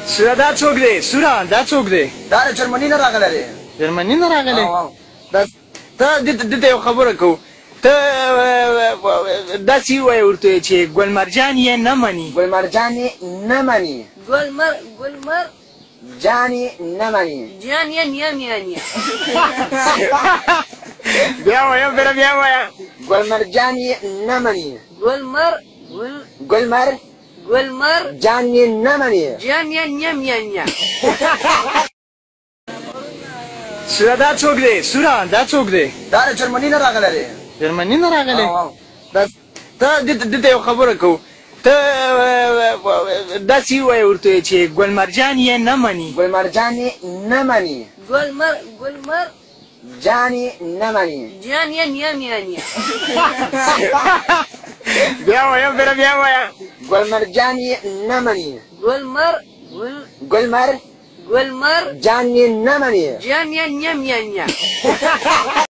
سورا دا څوک دی سورا دا څوک دی دا د جرمني نه راغلی دی جرمني نه راغلی ته دلته یو خبره کوو ته داسې ووایې ورته چې ګلمرجان یې نه مني ګلمرجان یې نه مني ګلمر جان یې نه مني جان یې نیا بیا وایه بیا بیا وایه ګلمرجان یې نه مني ګلمر جان یې نه مني جان یې نیا سورا دا څوک دی سورا دا څوک دی دا د جرمني نه راغلی دی جرمني نه راغلی ته دلته یو خبره کوو ته داسې ووایې ورته چې ګلمرجان یې نه مني ګلمرجان یې نه مني ګلمر جان یې نه مني جان یې نیا بیا وایه بیا وایه ګلمرجان یې نه مني ګلمر ګلمر جان یې نه مني جان یې نیا